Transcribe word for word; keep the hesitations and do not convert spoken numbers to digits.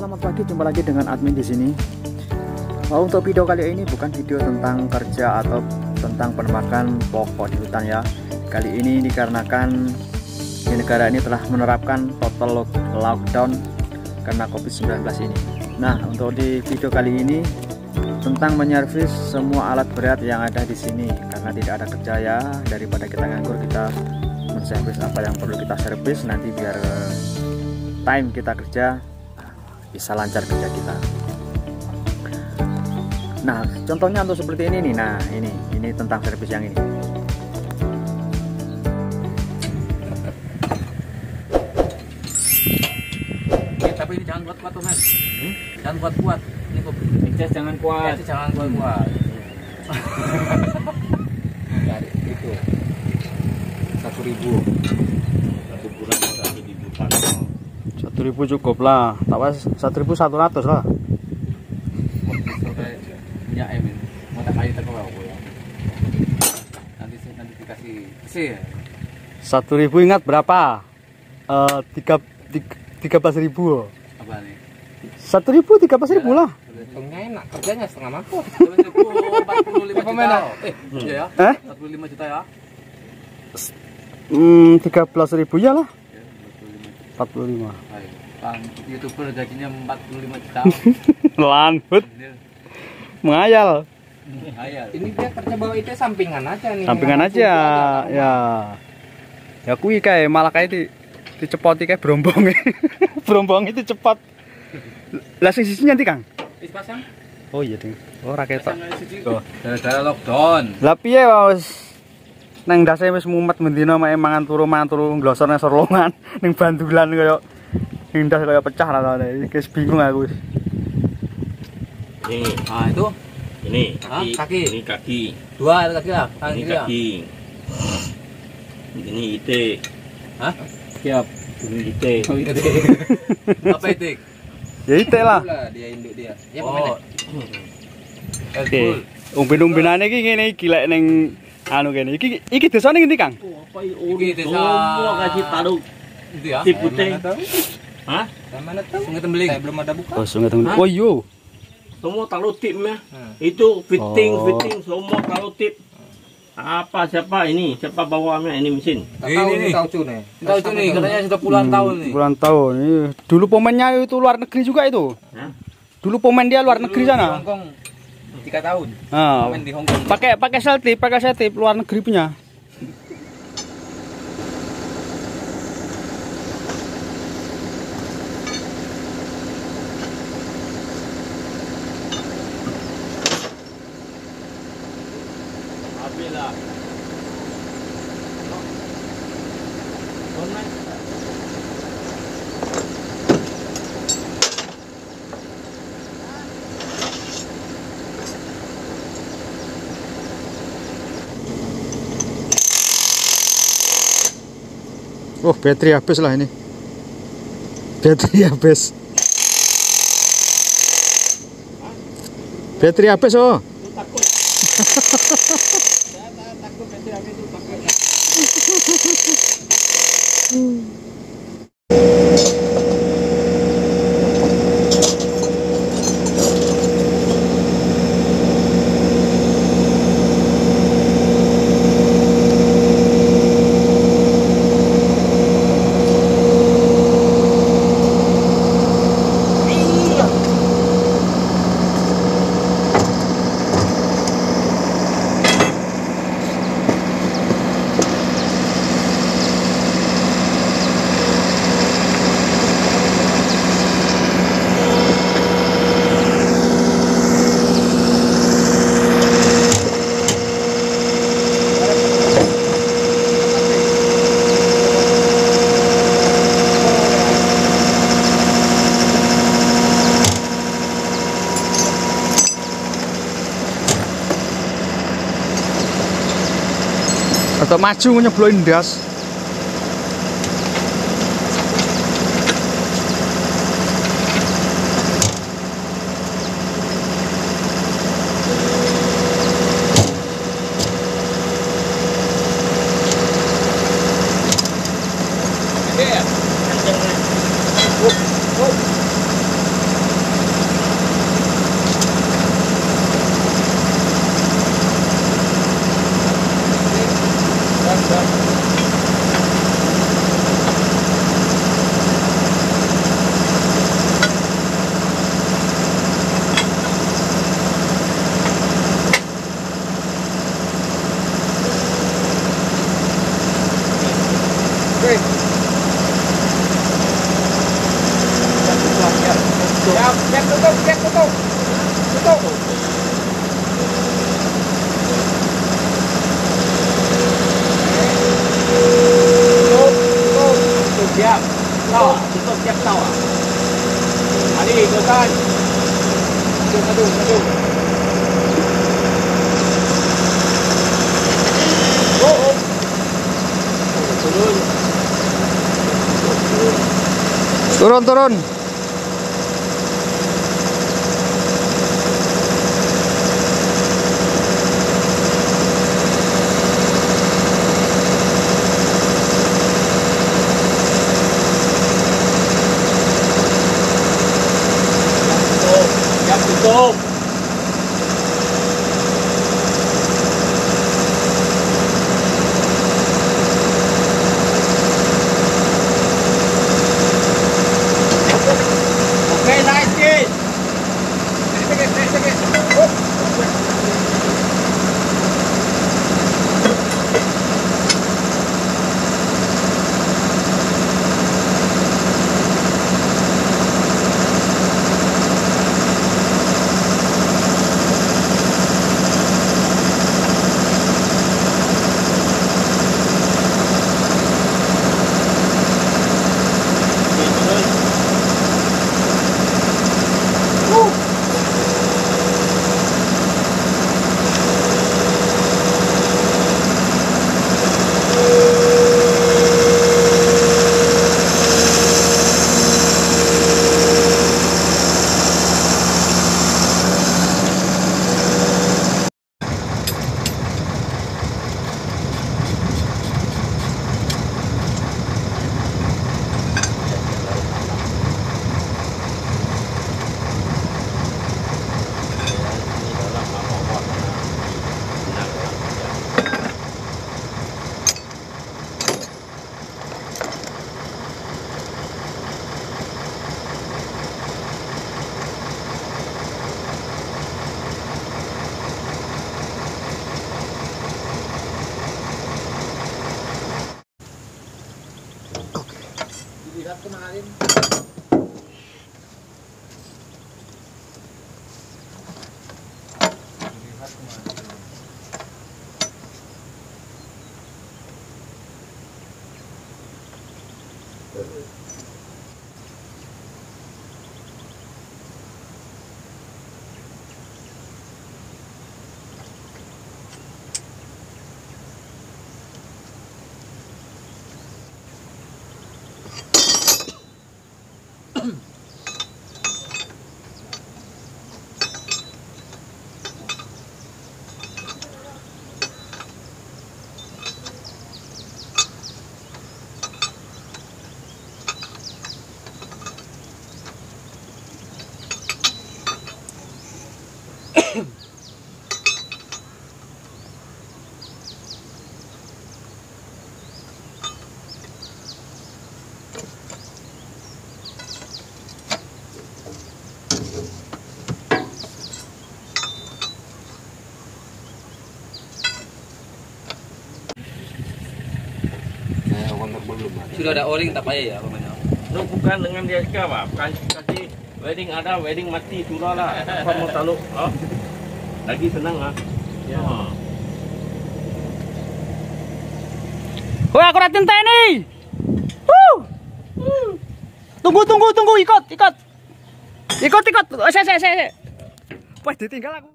selamat pagi, jumpa lagi dengan admin di sini. Oh, untuk video kali ini bukan video tentang kerja atau tentang penemakan pokok di hutan ya. Kali ini dikarenakan di negara ini telah menerapkan total lockdown karena covid sembilan belas ini. Nah, untuk di video kali ini tentang menyervis semua alat berat yang ada di sini, karena tidak ada kerja ya, daripada kita nganggur, kita menservis apa yang perlu kita servis nanti biar time kita kerja bisa lancar kerja kita. Nah, contohnya untuk seperti ini nih. Nah, ini ini tentang servis yang ini. Ya, tapi ini jangan kuat-kuat tuh, Mas. Hmm? Jangan kuat-kuat. Ini kok Excess jangan kuat. Excess jangan kuat-kuat. Dari itu satu ribu. Satu bulan satu ribu pak. Satu ribu cukup lah. Tak pas satu ribu satu ratus lah. Ya, Emin. Mau tak kali terkawal ya. Nanti saya nanti dikasih sih. Satu ribu ingat berapa? Eh tiga tiga belas ribu. Apa nih? Satu ribu tiga belas ribu lah. Untungnya enak, kerjanya setengah mangkuk. empat puluh lima juta. Eh, iya ya? Eh? empat puluh lima juta ya? Hmm, tiga belas ribu ya lah. empat puluh lima. Bang, YouTuber gajinya empat puluh lima juta. Lanjut. Mengayal. Ayal. Ini dia kerja bawa itu sampingan aja nih. Sampingan aja. Ya. Ya kui kayak malah kayak di dicepoti kayak berombong. Berombong itu cepat. Lah sing sisinya nanti, Kang. Wis pasang. Oh iya, Ding. Oh, ra ketok. Oh, gara-gara lockdown. Lah piye wis nang ndase wis mumet mendina mek mangan turu mangan turu nglosor nang sorlongan ning bandulan kaya ning ndas kaya pecah rasane. Wis bingung aku wis. Ini, Nah, itu ini Hah? kaki, Kaki. ini kaki, dua kaki lah, tangan ini kiri ya. kaki, ini ite, Hah? siap, ini ite. Oh, itu. Apa itu? Ya ite lah. Dia induk dia. Ya, Oh, Oke. Umben-umbenane iki ngene iki lek ning anu kene. Iki iki desane ngendi, Kang? apa Iki desa- semua kasih taruh Itu ya. si putih. Hah? Mana tahu? Sungai Tembeling. Saya belum ada buka. Oh, sungai Tengah. Hah? Oh iya. Semua taruh tipnya. Hmm. Itu fitting, Oh. fitting semua taruh tip. Apa siapa ini? Siapa bawaannya ini mesin? Ini ini tahu cu nih. Tahu cu nih, katanya sudah puluhan tahun nih. Puluhan tahun. Iya. Dulu pemainnya itu luar negeri juga itu. Hah? Dulu pemain dia luar negeri Di sana. Hong Kong tiga tahun. Ah. Main di Hong Kong. Pakai pakai seltip, pakai seltip luar negeri punya. Abila. Oh, baterai habis lah ini. Baterai habis. Baterai habis, oh. Takut. Saya takut mesin habis itu takut. Atau maju nyebloin das. Aduh, aduh. Oh, oh. Turun. Turun, turun. Siap tutup. Oke, nice kid. Sedikit, sedikit, sedikit. Oh. Dilihat kemarin. Dilihat kemarin. Sudah ada O-ring tak payah ya namanya. Lu bukan dengan dia juga, Pak. Kasih, kasih wedding ada, wedding mati sudah lah. Apa mau tahu? Oh. Lagi senang ah. Ya. Oh. Woi, aku ratin teh nih. Wuh. Tunggu, tunggu, tunggu, ikut, ikut. Ikut, ikut. Oh, saya, saya, saya. Wah, ditinggal aku.